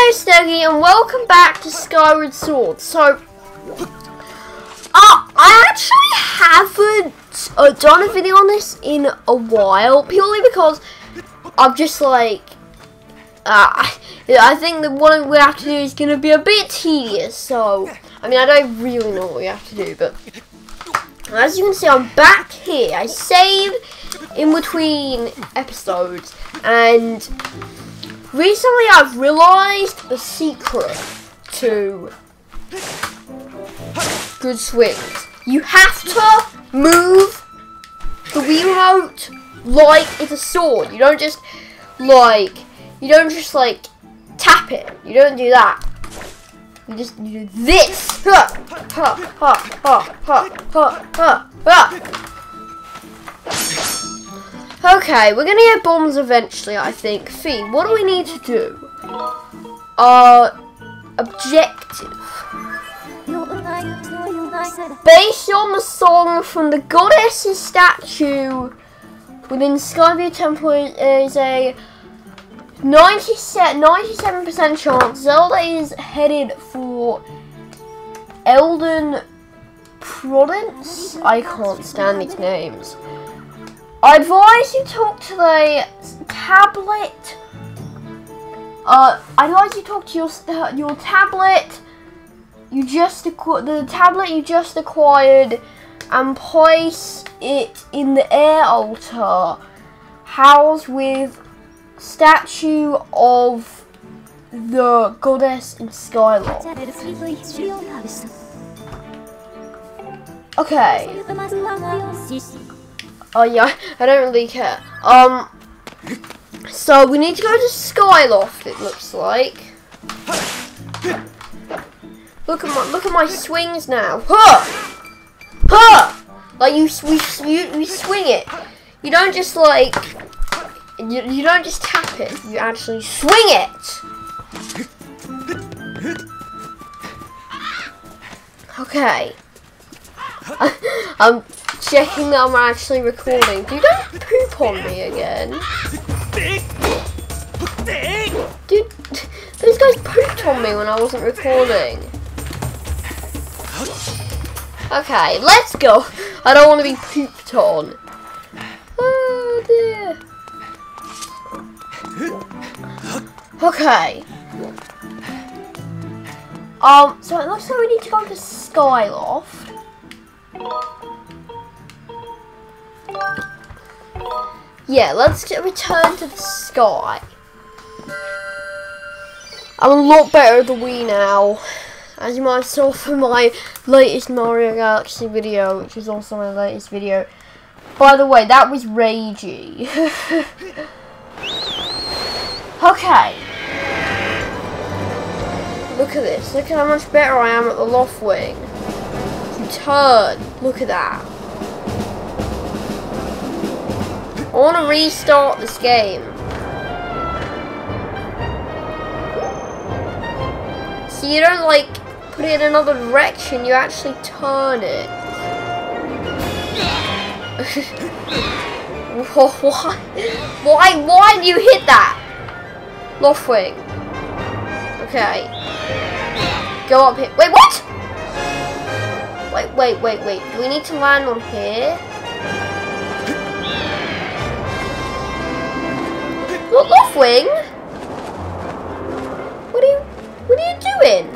Hello Steggy and welcome back to Skyward Sword. So, I actually haven't done a video on this in a while, purely because I'm just like, I think that what we have to do is going to be a bit tedious, so, I mean, I don't really know what we have to do, but as you can see, I'm back here. I saved in between episodes, and recently I've realised the secret to good swings. You have to move the Wiimote like it's a sword. You don't just tap it. You don't do that. You do this. Ha, ha, ha, ha, ha, ha, ha, ha. Okay, we're gonna get bombs eventually, I think. Fee, what do we need to do? Objective. Based on the song from the goddess's statue within Skyview Temple is a 97% chance Zelda is headed for Elden Province. I can't stand these names. I advise you talk to the tablet. I advise you talk to your tablet. The tablet you just acquired, and place it in the air altar, housed with statue of the goddess in Skyloft. Okay. Oh yeah, I don't really care. So we need to go to Skyloft. It looks like. Look at my swings now. Huh! Huh! Like you swing it. You don't just like. You don't just tap it. You actually swing it. Okay. I'm checking that I'm actually recording. Dude, don't poop on me again. Dude, those guys pooped on me when I wasn't recording. Okay, let's go. I don't want to be pooped on. Oh dear. Okay. So it looks like we need to go to Skyloft. Yeah, let's return to the sky. I'm a lot better at the Wii now, as you might have saw from my latest Mario Galaxy video, which is also my latest video. By the way, that was ragey. Okay. Look at this. Look at how much better I am at the loft wing. You turn. Look at that. I want to restart this game. So you don't like put it in another direction, you actually turn it. Why do you hit that? Loft wing. Okay. Go up here. Wait, what? Wait. Do we need to land on here? What, loft wing? What are you doing?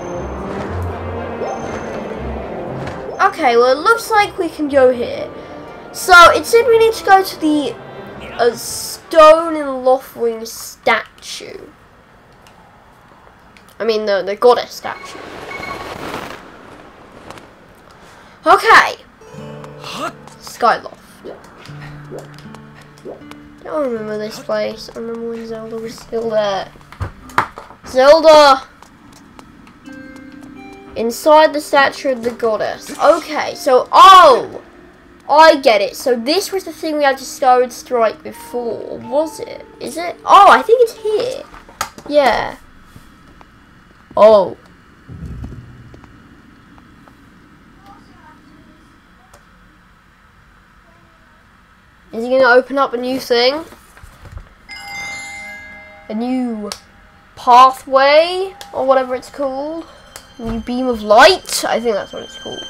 Okay, well it looks like we can go here. So it said we need to go to the stone and Loftwing statue. I mean the goddess statue. Okay. Skyloft. I don't remember this place. I remember when Zelda was still there. Zelda! Inside the statue of the goddess. Okay, so, oh! I get it. So this was the thing we had to Skyward Strike before, was it? Is it? Oh, I think it's here. Yeah. Oh. Is he going to open up a new thing? A new pathway or whatever it's called. New beam of light. I think that's what it's called.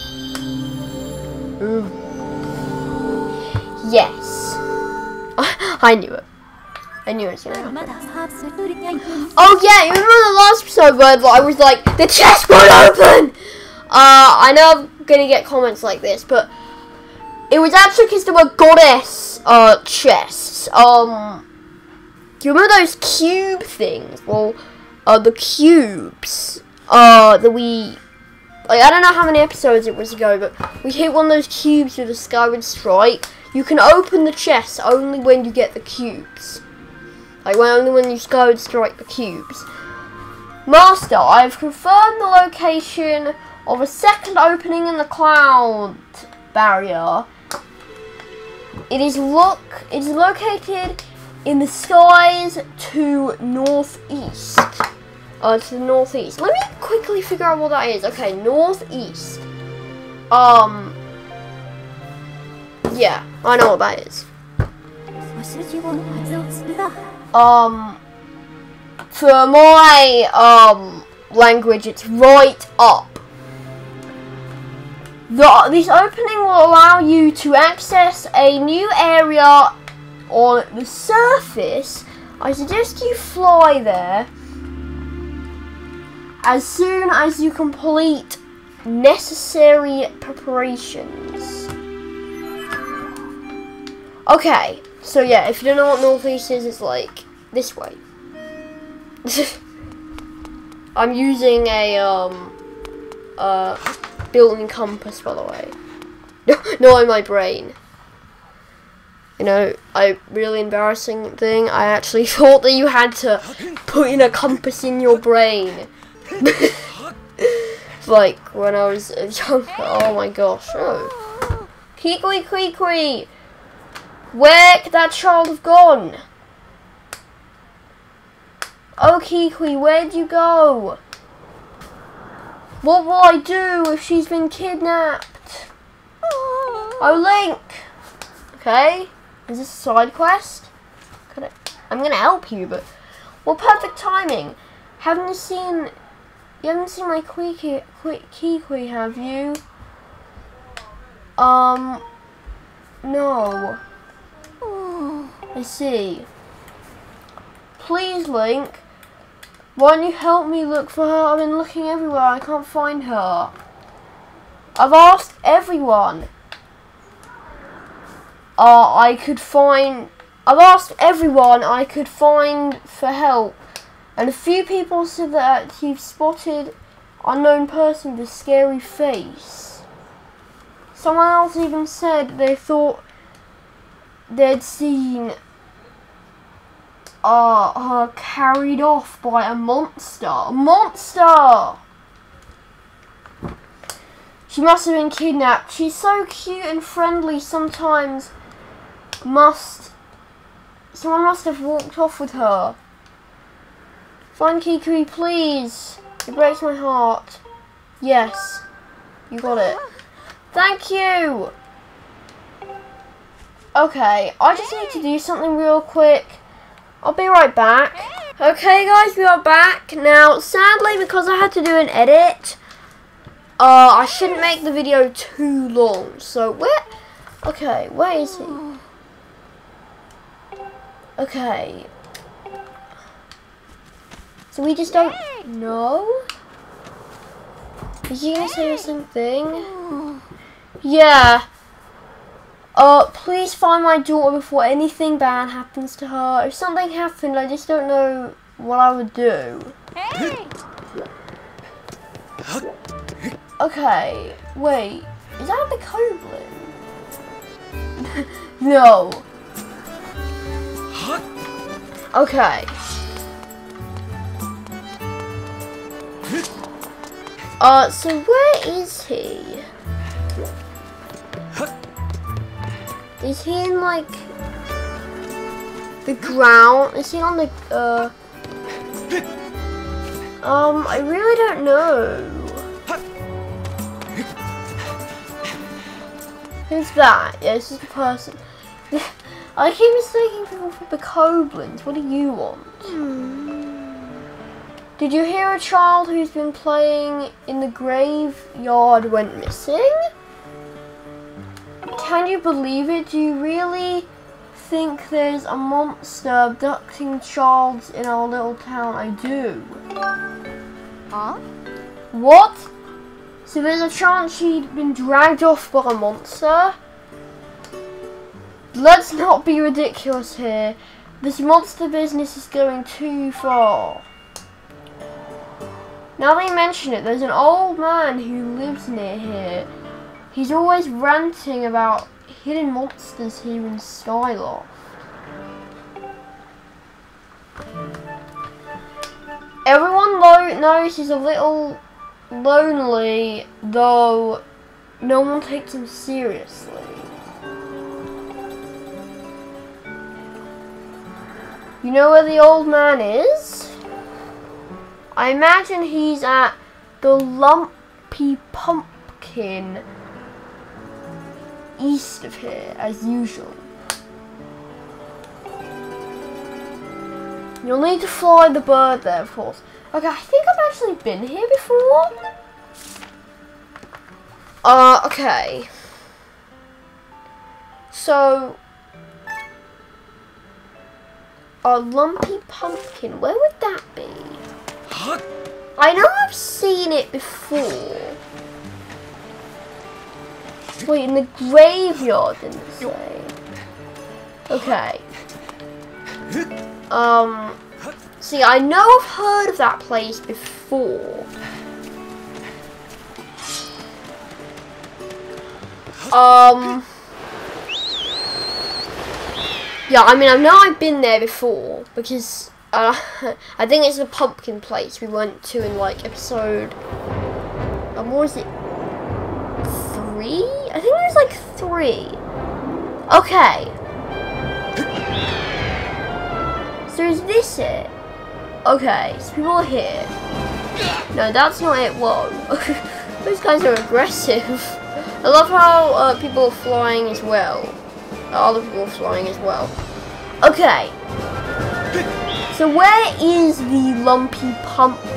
Yes. I knew it. I knew it was gonna happen. Oh yeah, you remember the last episode where I was like, the chest won't open! I know I'm gonna get comments like this, but it was actually because there were goddess chests. Do you remember those cube things? Well, the cubes that we, like, I don't know how many episodes it was ago, but we hit one of those cubes with a Skyward Strike. You can open the chest only when you get the cubes. Like, only when you Skyward Strike the cubes. Master, I've confirmed the location of a second opening in the cloud barrier. It is located in the skies to northeast. To the northeast. Let me quickly figure out what that is. Okay, northeast. Yeah, I know what that is. For my language, it's right up. This opening will allow you to access a new area on the surface. I suggest you fly there as soon as you complete necessary preparations. Okay, so yeah, if you don't know what northeast is, it's like this way. I'm using a built-in compass, by the way. Not in my brain. You know, a really embarrassing thing. I actually thought that you had to put in a compass in your brain. Like when I was younger. Oh my gosh. Oh. Kikui. Where could that child have gone? Oh, Kikui, where'd you go? What will I do if she's been kidnapped? Oh, Link. Okay. Is this a side quest? I'm gonna help you, but well, perfect timing. You haven't seen my Kikui, have you? No. I see. Please, Link. Why don't you help me look for her? I've been looking everywhere. I can't find her. I've asked everyone. I've asked everyone I could find for help. And a few people said that you've spotted unknown person with a scary face. Someone else even said they thought they'd seen her carried off by a monster. A monster! She must have been kidnapped. She's so cute and friendly. Someone must have walked off with her. Find Kikui, please. It breaks my heart. Yes, you got it. Thank you. Okay, I just need to do something real quick. I'll be right back. Okay guys, we are back. Now, sadly, because I had to do an edit, I shouldn't make the video too long. So, where is he? Okay. So we just don't know? Is he gonna say something? Yeah. Please find my daughter before anything bad happens to her. If something happened, I just don't know what I would do. Hey. Okay, wait. Is that the Koblin? No. Okay. So where is he? Is he in, like, the ground? Is he on the, I really don't know. Who's that? Yeah, this is the person. I keep mistaking people for the Koblins. What do you want? Did you hear a child who's been playing in the graveyard went missing? Can you believe it? Do you really think there's a monster abducting child in our little town? I do. Huh? What? So there's a chance she'd been dragged off by a monster? Let's not be ridiculous here. This monster business is going too far. Now they mention it, there's an old man who lives near here. He's always ranting about hidden monsters here in Skyloft. Everyone knows he's a little lonely, though no one takes him seriously. You know where the old man is? I imagine he's at the Lumpy Pumpkin east of here, as usual. You'll need to fly the bird there, of course. Okay, I think I've actually been here before. Okay. So, a Lumpy Pumpkin, where would that be? I know I've seen it before. Wait, in the graveyard, didn't it say? Okay. See, I know I've heard of that place before. Yeah, I mean, I know I've been there before because I think it's the pumpkin place we went to in like episode. What was it? 3? I think it was like 3. Okay. So is this it? Okay, so people are here. No, that's not it. Whoa. Those guys are aggressive. I love how people are flying as well. Other people are flying as well. Okay. So where is the Lumpy Pumpkin?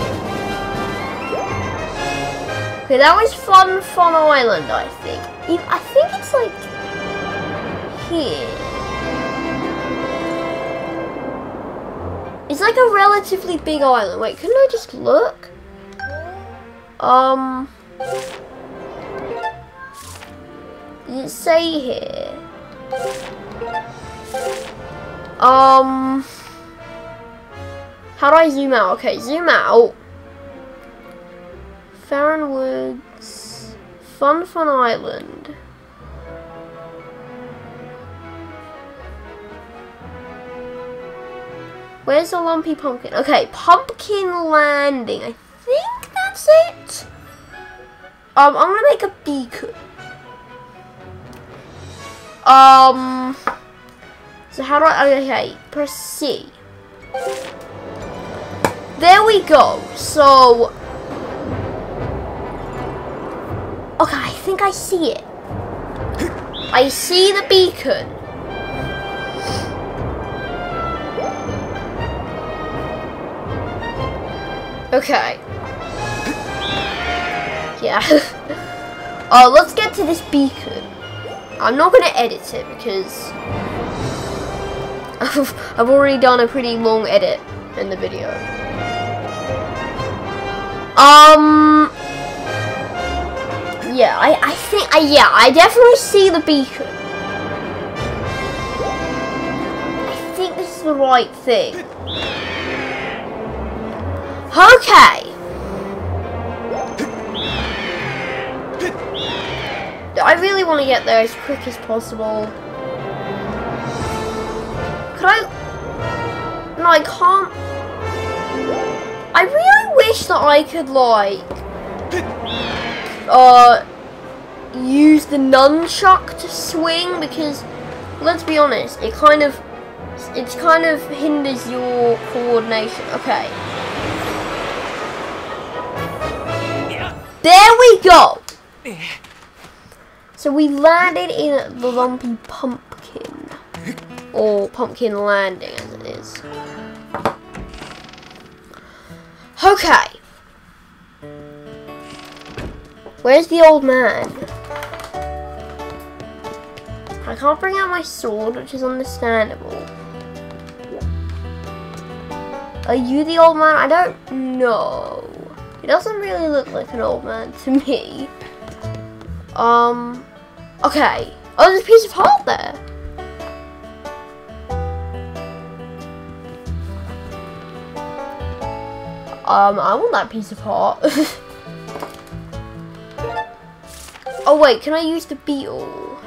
Okay, that was Fun Island, I think. I think it's like here. It's like a relatively big island. Wait, couldn't I just look? Does it say here? How do I zoom out? Okay, zoom out. Farron Woods, Fun Island. Where's the Lumpy Pumpkin? Okay, Pumpkin Landing. I think that's it. I'm gonna make a beacon. So how do I? Okay, press C. There we go. So, okay, I think I see it. I see the beacon. Okay. Yeah. Let's get to this beacon. I'm not going to edit it because I've already done a pretty long edit in the video. Yeah, I think, yeah, I definitely see the beacon. I think this is the right thing. Okay. I really want to get there as quick as possible. Could I? No, I can't. I really wish that I could, like, use the nunchuck to swing, because, let's be honest, it kind of hinders your coordination. Okay. There we go! So we landed in the Lumpy Pumpkin. Or Pumpkin Landing, as it is. Okay. Where's the old man? I can't bring out my sword, which is understandable. Are you the old man? I don't know. He doesn't really look like an old man to me. Okay. Oh, there's a piece of heart there. I want that piece of heart. Oh wait, can I use the beetle?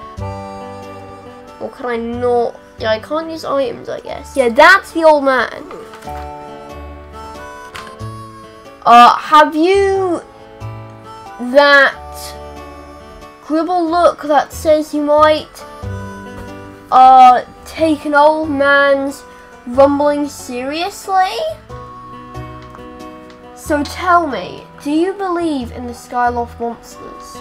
Or can I not? Yeah, I can't use items, I guess. Yeah, that's the old man. Have you that gribble look that says you might take an old man's rumbling seriously? So tell me, do you believe in the Skyloft monsters?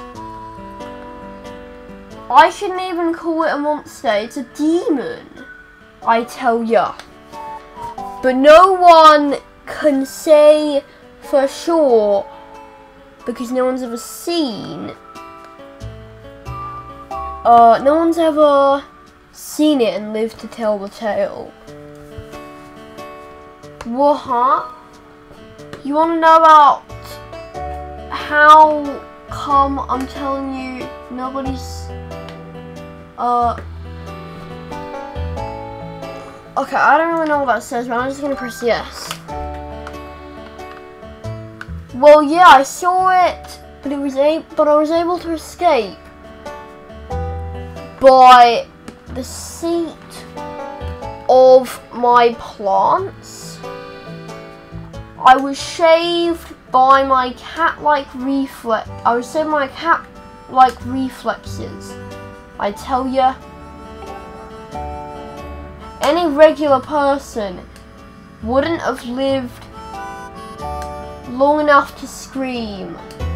I shouldn't even call it a monster, it's a demon, I tell ya. But no one can say for sure, because no one's ever seen, no one's ever seen it and lived to tell the tale. What? You want to know about how come I'm telling you nobody's, okay, I don't really know what that says, but I'm just going to press yes. Well, yeah, I saw it, but I was able to escape by the seat of my plants. I was shaved by my cat-like reflexes. I tell ya, any regular person wouldn't have lived long enough to scream.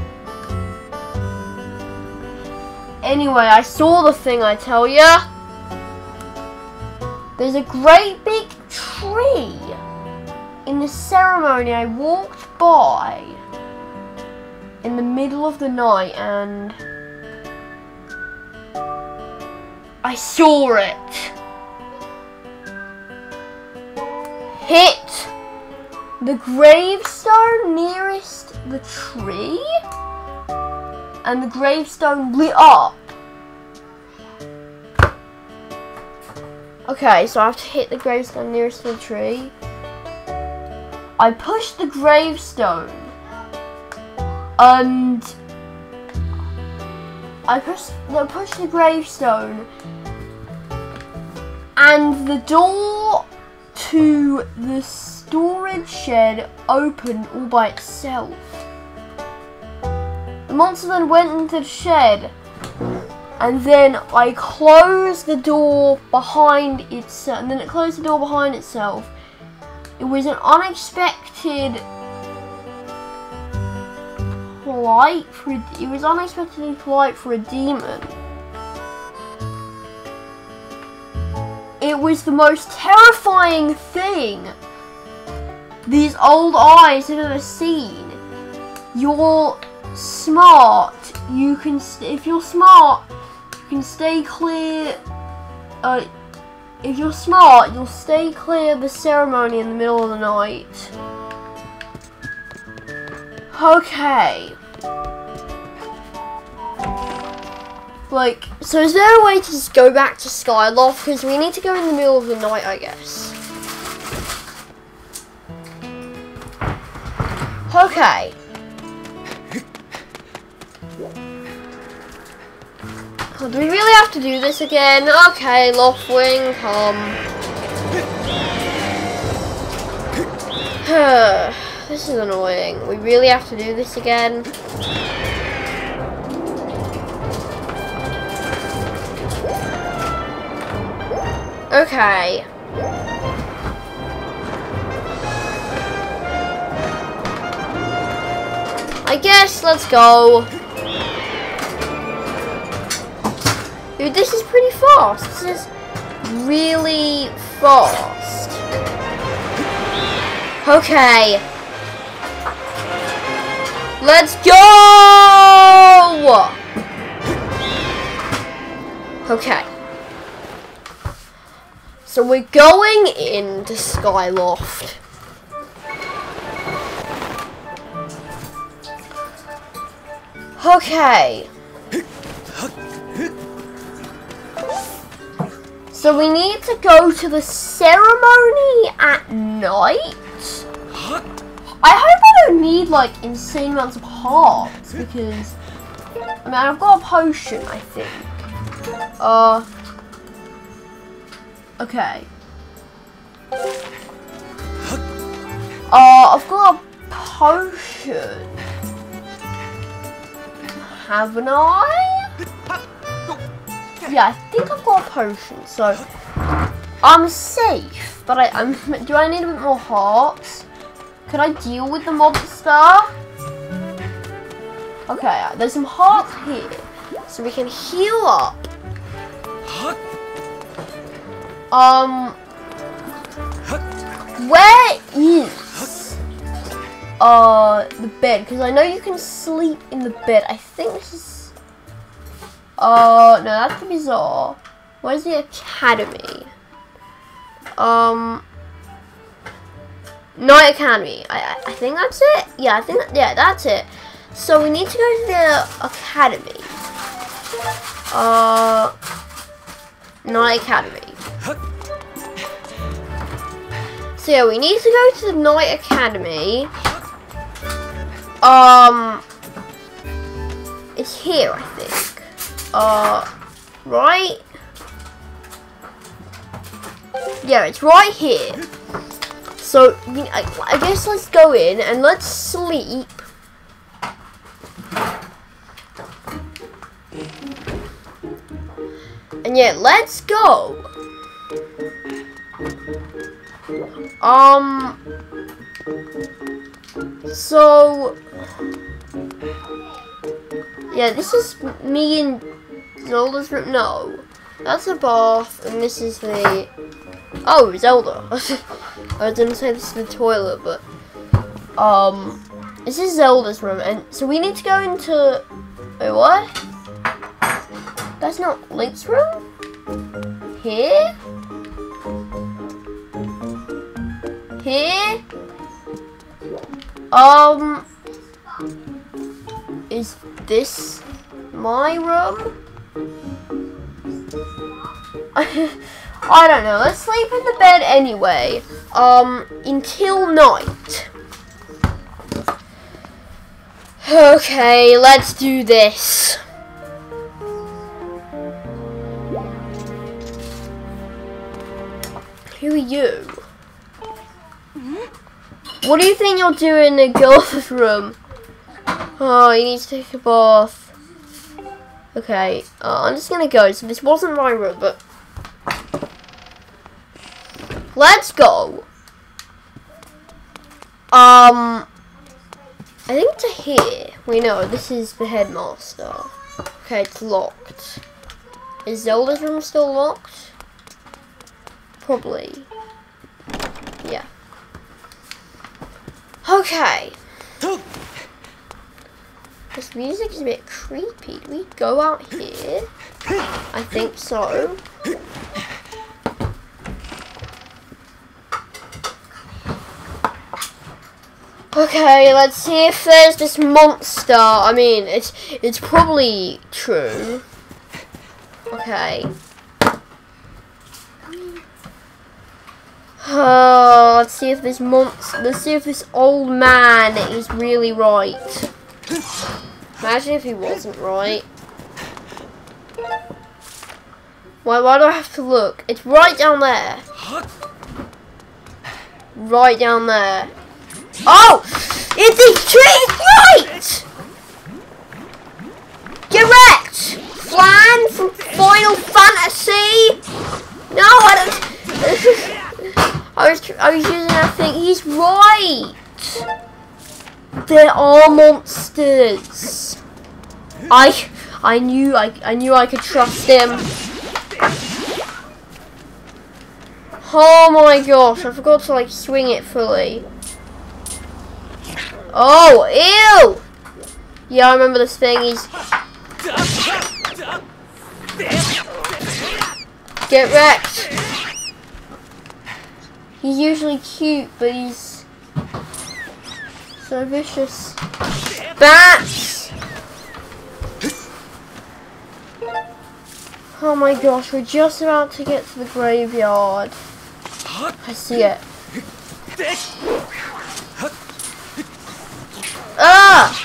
Anyway, I saw the thing, I tell ya. There's a great big tree. In the ceremony, I walked by in the middle of the night and I saw it hit the gravestone nearest the tree, and the gravestone lit up. Okay, so I have to hit the gravestone nearest to the tree. I pushed the gravestone, and I pushed the gravestone, and the door to the storage shed opened all by itself. The monster then went into the shed, and then I closed the door behind itself, and then it closed the door behind itself. It was an unexpected unexpectedly polite for a demon. It was the most terrifying thing these old eyes have ever seen. You're smart. If you're smart, you can stay clear. If you're smart, you'll stay clear of the ceremony in the middle of the night. Okay. So is there a way to just go back to Skyloft? Because we need to go in the middle of the night, I guess. Okay. Oh, do we really have to do this again? Okay, Loftwing, come. This is annoying. We really have to do this again. Okay. I guess let's go. Dude, this is pretty fast. This is really fast. Okay. Let's go! Okay. So we're going into Skyloft. Okay. So we need to go to the ceremony at night. I hope I don't need like insane amounts of hearts because I mean I've got a potion, I think. Okay. I've got a potion. Haven't I? Yeah, I think I've got a potion, so I'm safe. But do I need a bit more hearts? Could I deal with the monster? Okay, there's some hearts here, so we can heal up. Where is the bed? Because I know you can sleep in the bed. I think this is no, that's the bazaar. Where's the academy? Night Academy. I think that's it. Yeah, that's it. So we need to go to the academy. Night Academy. So yeah, we need to go to the Night Academy. It's here, I think. Right? Yeah, it's right here. So, I guess let's go in and let's sleep. And yeah, let's go. So, yeah, this is me and Zelda's room. No, that's a bath, and this is the. Oh, Zelda. I didn't say this is the toilet, but this is Zelda's room, and so we need to go into. Wait, what? That's not Link's room. Here. Here. Is this my room? I don't know. Let's sleep in the bed anyway. Until night. Okay, let's do this. Who are you? What do you think you're doing in the girl's room? Oh, you need to take a bath. Okay, I'm just gonna go. So this wasn't my room, but let's go. I think to here. We know this is the headmaster. Okay, it's locked. Is Zelda's room still locked? Probably. Yeah. Okay. This music is a bit creepy. Do we go out here? I think so. Okay, let's see if there's this monster. I mean, it's probably true. Okay. Let's see if this let's see if this old man is really right. Imagine if he wasn't right. Why do I have to look? It's right down there. Right down there. Oh! It's right! Get wrecked! Flan from Final Fantasy! No, I don't... I was using that thing. He's right! There are monsters. I knew I could trust him. Oh my gosh, I forgot to like swing it fully. Oh, ew! Yeah, I remember this thing. He's... Get wrecked. He's usually cute, but he's so vicious. Bats! Oh my gosh, we're just about to get to the graveyard. I see it. Ah!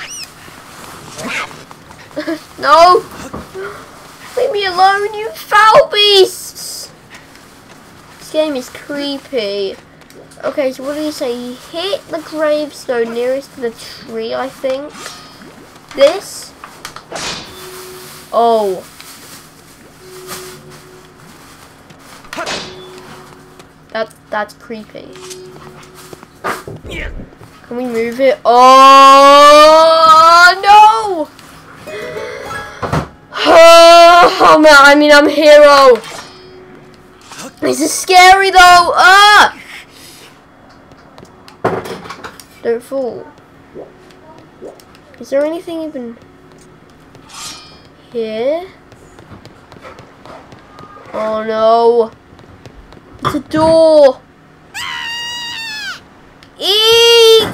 No! Leave me alone, you foul beasts! This game is creepy. Okay, so what did he say? He hit the gravestone nearest to the tree, I think. This? Oh. That's creepy. Can we move it? Oh no! Oh man, I mean I'm a hero. This is scary though. Ah! Don't fall. Is there anything even here? Oh no. It's a door. Eek!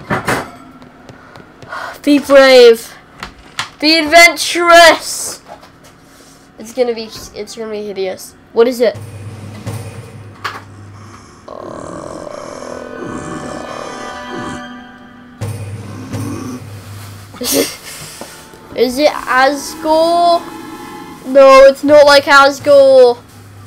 Be brave. Be adventurous. It's gonna be hideous. What is it? Is it Asgore? No, it's not like Asgore.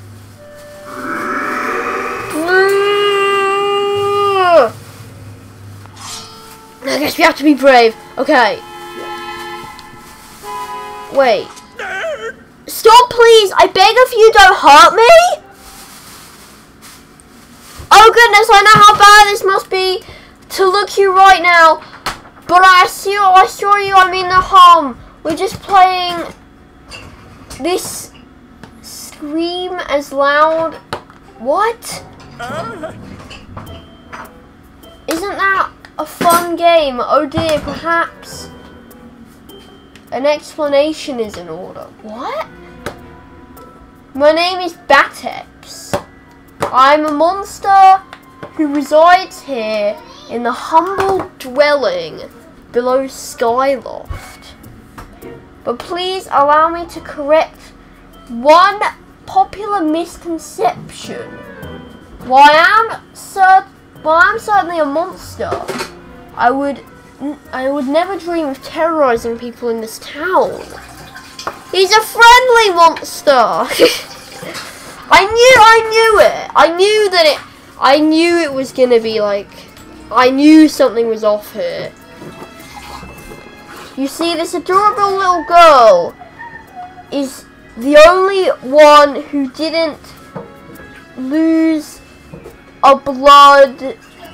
I guess we have to be brave. Okay. Wait. Stop, please. I beg of you, don't hurt me. Oh goodness, I know how bad this must be to look you right now. But I assure you, I mean no harm. We're just playing this scream as loud. What? Isn't that a fun game? Oh dear, perhaps an explanation is in order. What? My name is Batex. I'm a monster who resides here in the humble dwelling below Skyloft. But please allow me to correct one popular misconception. While I'm certainly a monster, I would never dream of terrorizing people in this town. He's a friendly monster. I knew it. I knew it was gonna be like. I knew something was off here. You see, this adorable little girl is the only one who didn't lose a blood.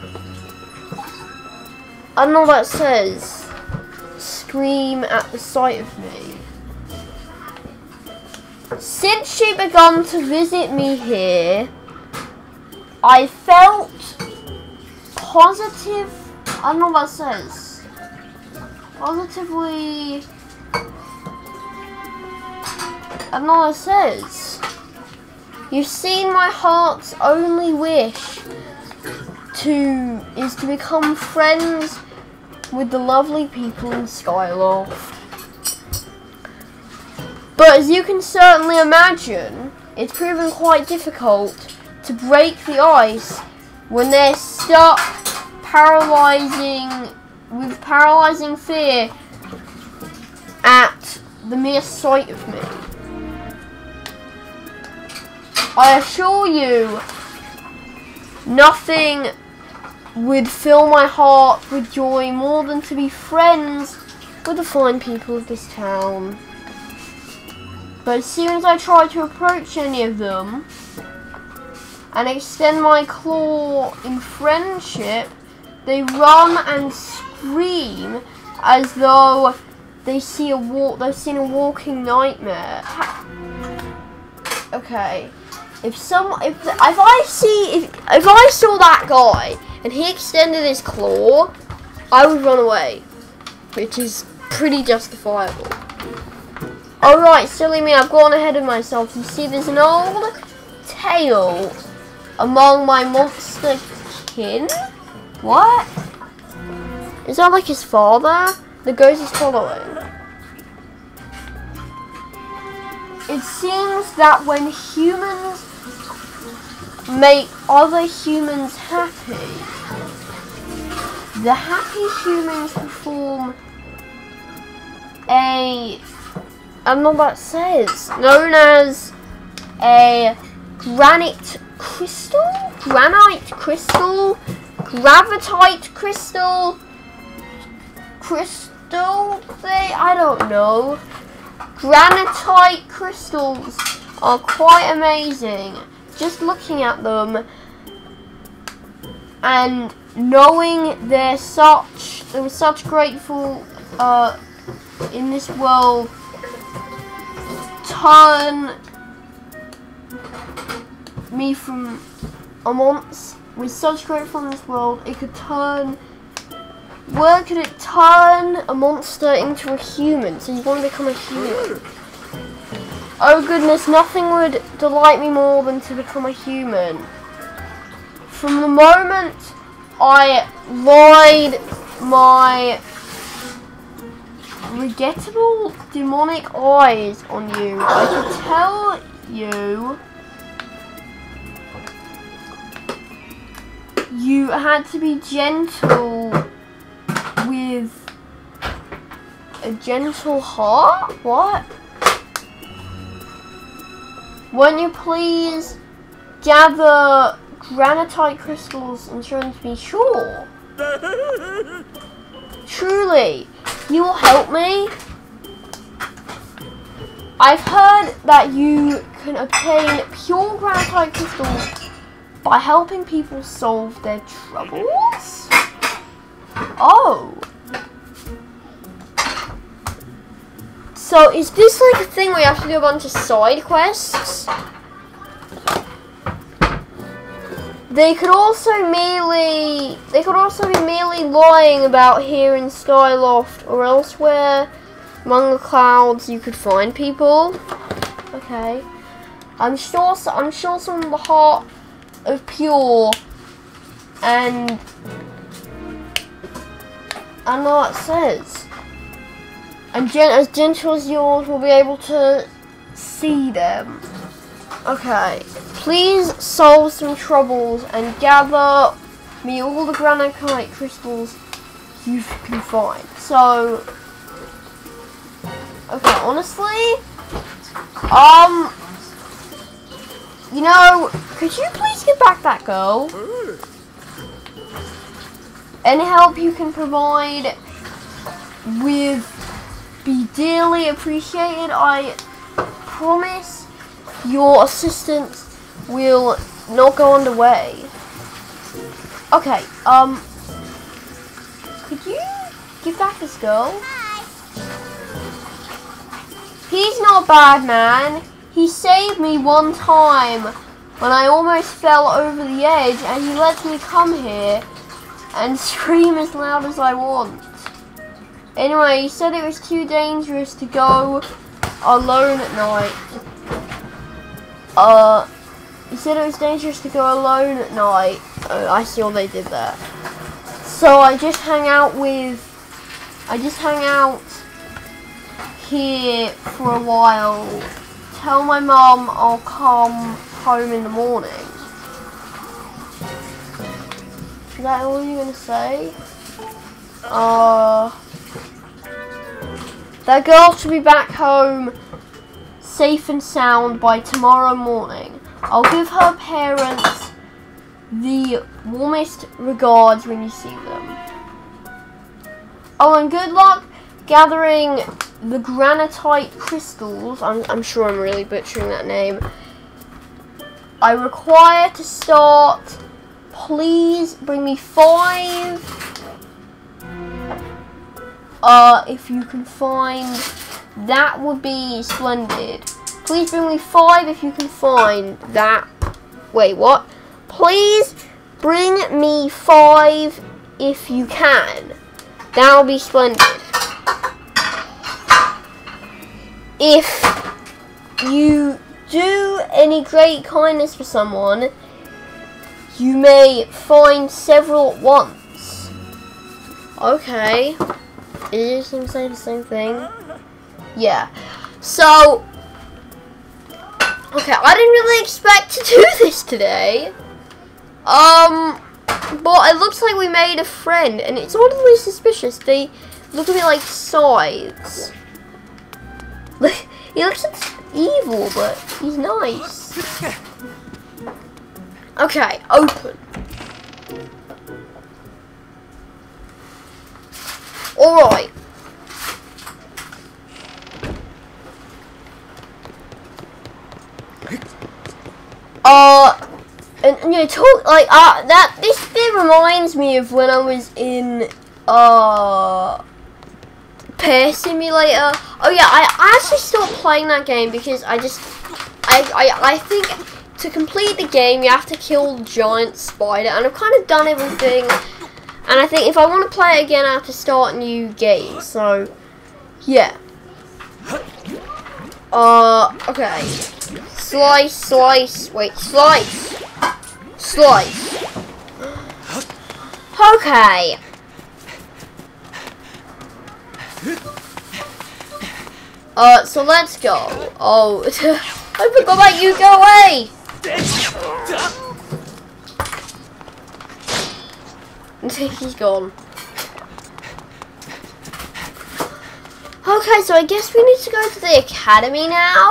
I don't know what that says. Scream at the sight of me. Since she began to visit me here, I felt positive. I don't know what that says. Positively. I don't know what it says. You've seen my heart's only wish is to become friends with the lovely people in Skyloft. But as you can certainly imagine, it's proven quite difficult to break the ice when they're stuck with paralyzing fear at the mere sight of me. I assure you, nothing would fill my heart with joy more than to be friends with the fine people of this town. But as soon as I try to approach any of them and extend my claw in friendship, they run and scream as though they've seen a walking nightmare. Okay. If I saw that guy and he extended his claw, I would run away, which is pretty justifiable. Alright, silly me, I've gone ahead of myself. You see, there's an old tale among my monster kin. What? Is that like his father? The ghost is following. It seems that when humans make other humans happy, the happy humans perform I don't know what it says, known as a granite crystal, gravitite crystal thing, I don't know. Granitite crystals are quite amazing. Just looking at them and knowing they were such grateful in this world, turn me from a monster. With such grateful in this world, it could turn. Where could it turn a monster into a human? So you want to become a human. Oh goodness, nothing would delight me more than to become a human. From the moment I laid my regrettable demonic eyes on you, I could tell you had to be gentle with a gentle heart? What? Won't you please gather granitite crystals and show them to me? Sure. Truly, you will help me? I've heard that you can obtain pure granitite crystals by helping people solve their troubles? Oh. So is this like a thing where you have to do a bunch of side quests? They could also be merely lying about here in Skyloft or elsewhere among the clouds you could find people. Okay. I'm sure some of the heart of pure and I know what it says. And as gentle as yours will be able to see them. Okay. Please solve some troubles and gather me all the granitite crystals you can find. So, okay, honestly, you know, could you please give back that girl? Any help you can provide would be dearly appreciated. I promise your assistance will not go underway. Okay, could you give back this girl? He's not a bad man. He saved me one time when I almost fell over the edge, and he lets me come here and scream as loud as I want. Anyway, he said it was too dangerous to go alone at night. He said it was dangerous to go alone at night. Oh, I see what they did there. So I just hang out here for a while. Tell my mum I'll come home in the morning. Is that all you're gonna say? That girl should be back home safe and sound by tomorrow morning. I'll give her parents the warmest regards when you see them. Oh, and good luck gathering the granitite crystals. I'm sure I'm really butchering that name. I require to start. Please bring me 5. If you can find, that would be splendid. Please bring me 5 if you can find that. Wait, what? Please bring me 5 if you can. That would be splendid. if you do any great kindness for someone, you may find several at once. Okay. Is it say the same thing? Yeah. So, okay, I didn't really expect to do this today. But it looks like we made a friend, and it's oddly suspicious. They look a bit like sides. He looks evil, but he's nice. Okay, open. Alright. And you know, talk like that. This bit reminds me of when I was in Pear Simulator. Oh yeah, I actually stopped playing that game because I think to complete the game you have to kill the giant spider, and I've kind of done everything. And I think if I want to play it again, I have to start a new game. So yeah. Okay. Slice, slice. Wait, slice. Slice. Okay. So let's go. Oh, I forgot about you. Go away. He's gone. Okay, so I guess we need to go to the academy now.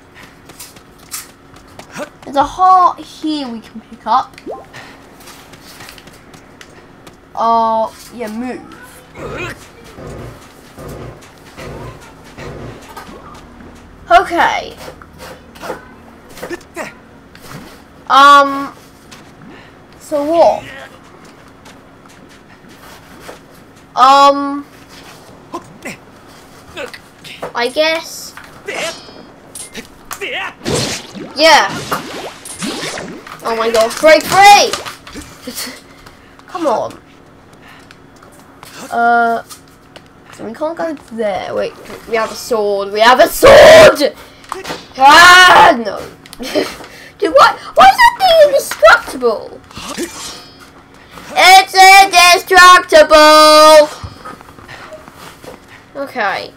There's a heart here we can pick up. Yeah, move. Okay. So what? I guess. Yeah. Oh my gosh, break free! Come on. So we can't go there. Wait, we have a sword. We have a sword! Ah, no. Dude, why is that thing indestructible? It's indestructible! Okay.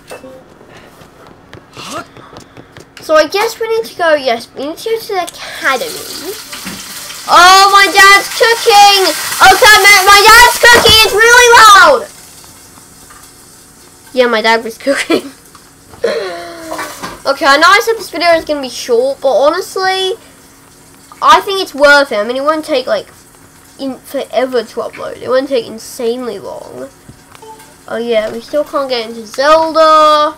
So I guess we need to go, yes, we need to go to the academy. Oh, my dad's cooking! Okay, my dad's cooking, it's really loud! Yeah, my dad was cooking. Okay, I know I said this video is going to be short, but honestly, I think it's worth it. I mean, it won't take, like, forever to upload. It won't take insanely long. Oh, yeah, we still can't get into Zelda.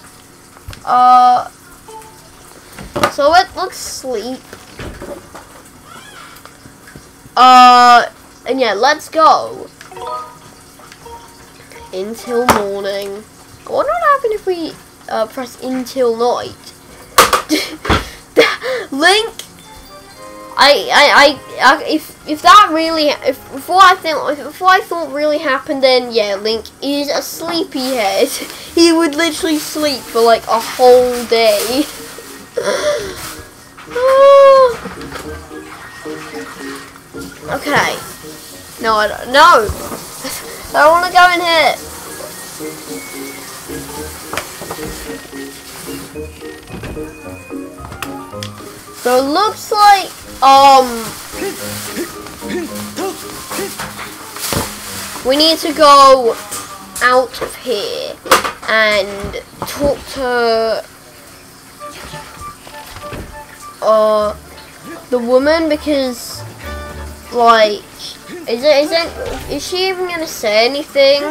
So let's sleep. And yeah, let's go. Until morning. I wonder what happened if we press until night. Link. If that really, if what I thought really happened, then yeah, Link is a sleepyhead. He would literally sleep for like a whole day. Okay. No, I don't. No. I don't want to go in here. So it looks like we need to go out of here and talk to the woman, because like is she even gonna say anything?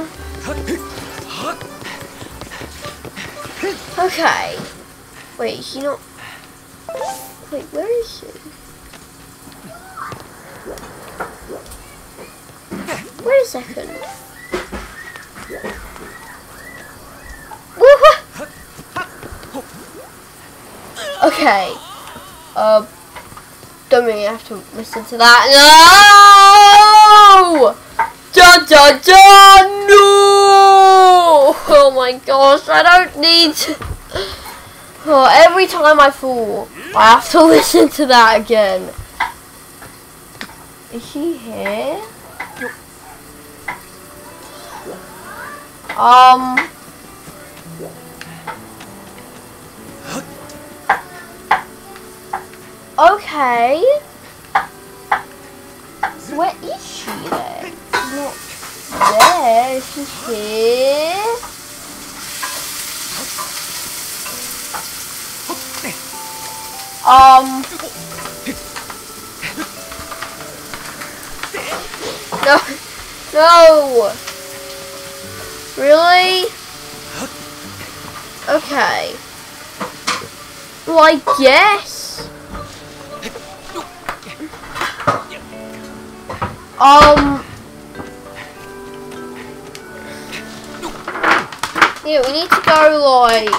Okay. Wait, is she not? Wait, where is she? Wait a second. Okay. Don't really have to listen to that. No! Da da da! No! Oh my gosh, I don't need to. Oh, every time I fall, I have to listen to that again. Is she here? Okay. So where is she then? She's not there. Is she here? No. No. Really? Okay. Well, I guess. Yeah, we need to go like,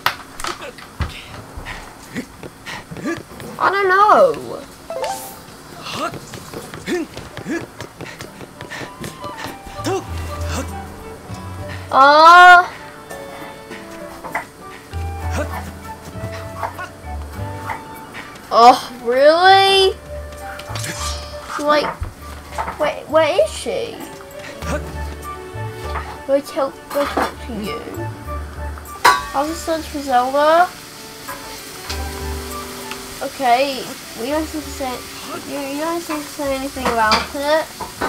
I don't know. Oh, really? Like, wait, where is she? Go talk to you. I'll just search for Zelda. Okay, we don't need to say. You don't need to say anything about it.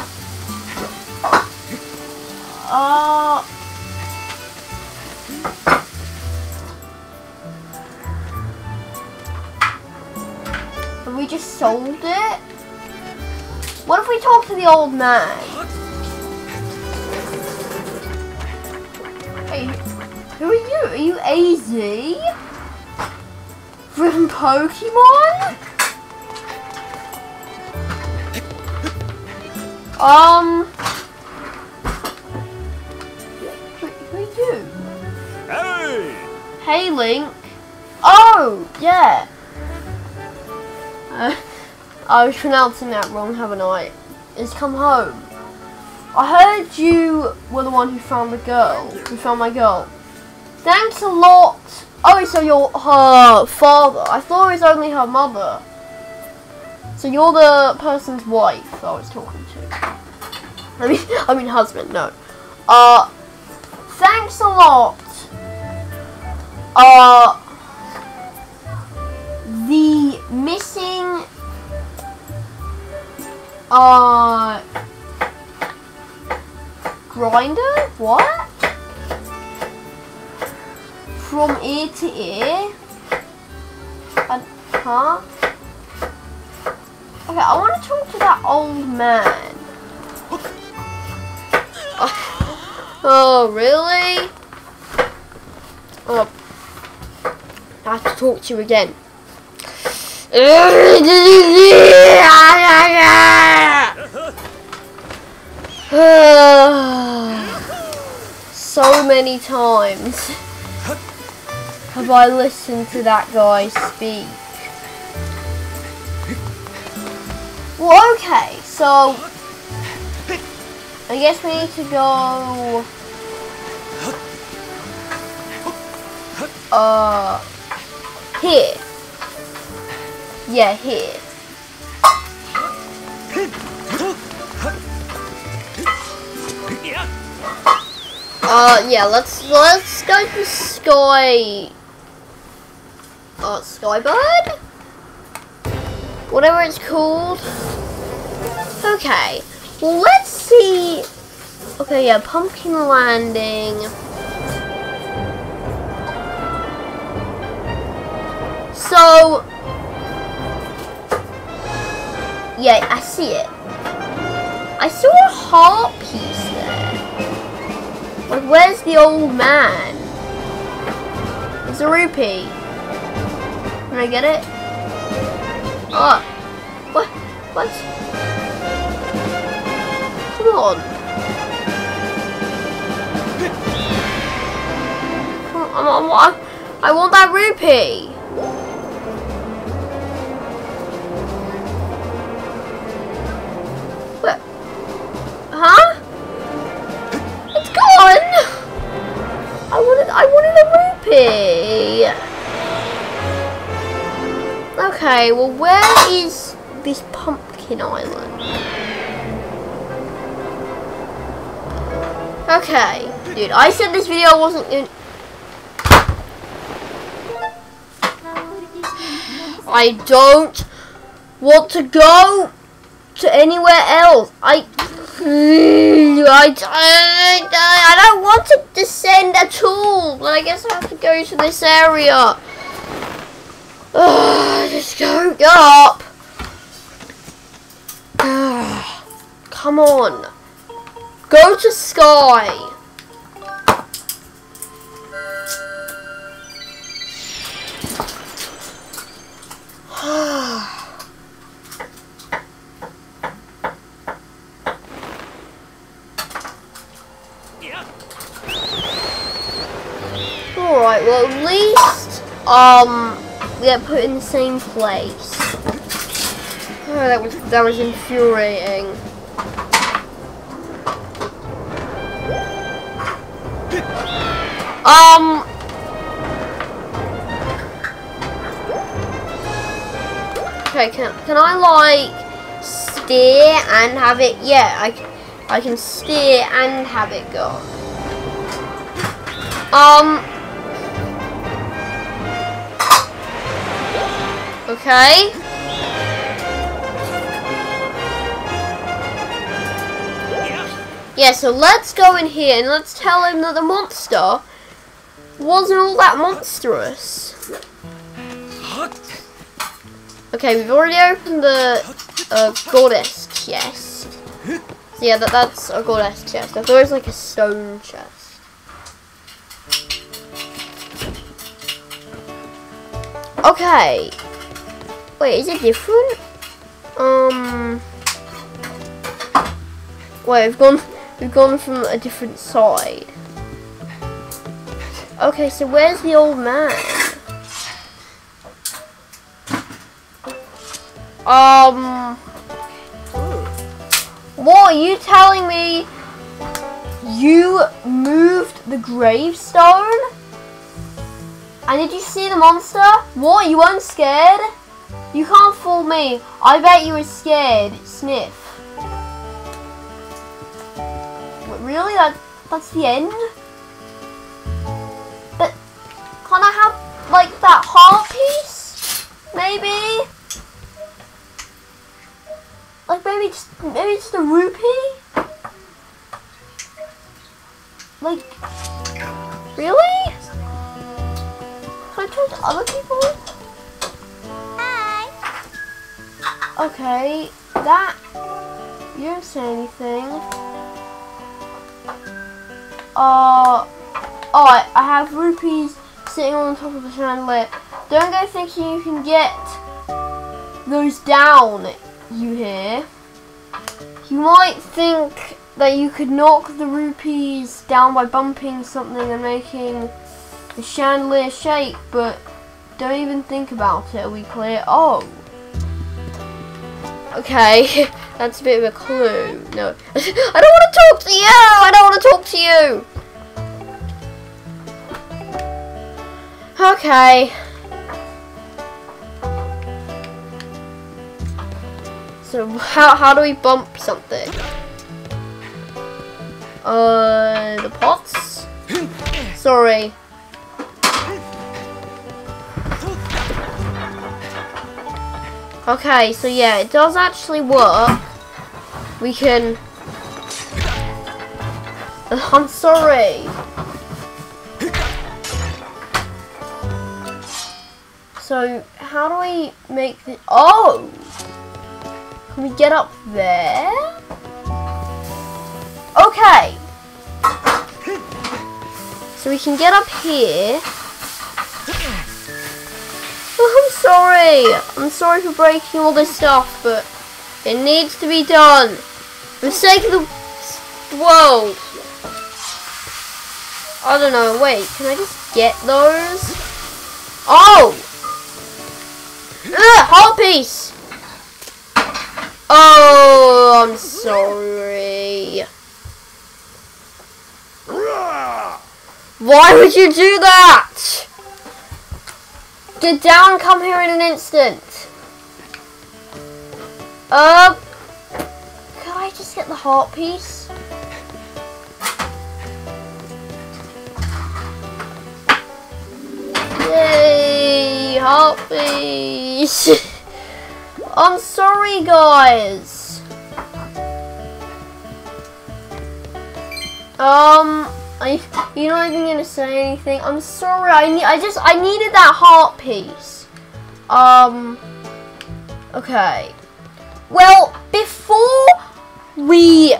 Have we just solved it? What if we talk to the old man? Hey, who are you? Are you AZ? From Pokemon? Who are you? Hey! Hey, Link. Oh, yeah. I was pronouncing that wrong, haven't I? It's come home. I heard you were the one who found the girl. Who found my girl. Thanks a lot. Oh, so you're her father. I thought it was only her mother. So you're the person's wife I was talking to. I mean husband, no. Thanks a lot. The missing grinder? What? From ear to ear? Huh? Okay, I want to talk to that old man. Oh, really? Oh, I have to talk to you again. So many times have I listened to that guy speak. Well, okay, so I guess we need to go here. Yeah, here. Yeah, let's go to Skybird? Whatever it's called. Okay. Well, let's see. Okay, yeah, Pumpkin Landing. So, yeah, I see it. I saw a heart piece there. Like, where's the old man? It's a rupee. Can I get it? Oh, what? What? Come on. I want that rupee. What? Huh? It's gone. I wanted a rupee. Okay, well, where is this pumpkin island? Okay, dude, I said this video wasn't in. I don't want to go to anywhere else. I don't want to descend at all, but I guess I have to go to this area. Just go up. Come on. Go to Sky. Alright, well at least we got put in the same place. Oh, that was infuriating. Okay, can I like steer and have it? Yeah, I can steer and have it go. Okay. Yeah, so let's go in here and let's tell him that the monster wasn't all that monstrous. Okay, we've already opened the goddess chest. So yeah, that's a goddess chest. I thought it was like a stone chest. Okay. Wait, is it different? Wait, we've gone from a different side. Okay, so where's the old man? What are you telling me? You moved the gravestone? And did you see the monster? What? You weren't scared? You can't fool me. I bet you were scared. Sniff. What, really? That's the end? But can I have like that heart piece? Maybe? Like maybe just a rupee? Like, really? Can I talk to other people? Hi. Okay, that, you don't say anything. Oh, I have rupees sitting on top of the chandelier. Don't go thinking you can get those down, you hear? You might think that you could knock the rupees down by bumping something and making the chandelier shake, but don't even think about it. Are we clear? Oh. Okay, that's a bit of a clue. No. I don't want to talk to you! I don't want to talk to you! Okay. So how do we bump something? The pots? Sorry. Okay, so yeah, it does actually work. We can... I'm sorry. So, how do we make the... Oh! Can we get up there? Okay. So we can get up here. Oh, I'm sorry for breaking all this stuff, but it needs to be done. For the sake of the world. I don't know, wait, can I just get those? Oh! Heart piece! Oh, I'm sorry. Why would you do that? Get down, come here in an instant. Could I just get the heart piece? Yay, heart piece. I'm sorry, guys. You're not even gonna say anything. I'm sorry. I needed that heart piece. Okay. Well, before we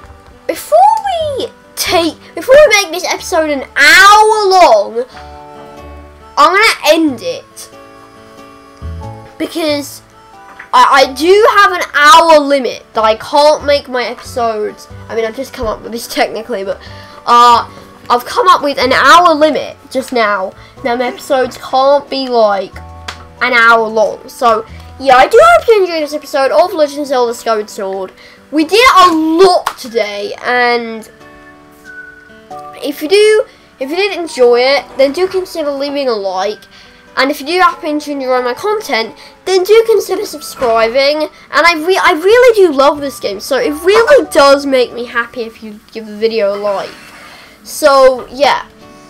make this episode an hour long, I'm gonna end it because I do have an hour limit that I can't make my episodes. I mean, I've just come up with this technically, but I've come up with an hour limit just now. Now my episodes can't be like an hour long. So yeah, I do hope you enjoyed this episode of Legend of Zelda Skyward Sword. We did a lot today, and if you did enjoy it, then do consider leaving a like. And if you do happen to enjoy my content, then do consider subscribing. And I really do love this game, so it really does make me happy if you give the video a like. So yeah.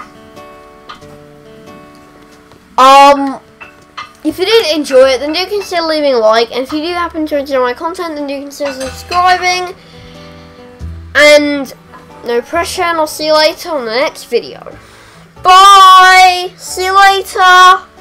If you did enjoy it, then do consider leaving a like. And if you do happen to enjoy my content, then do consider subscribing. And no pressure, and I'll see you later on the next video. Bye! See you later!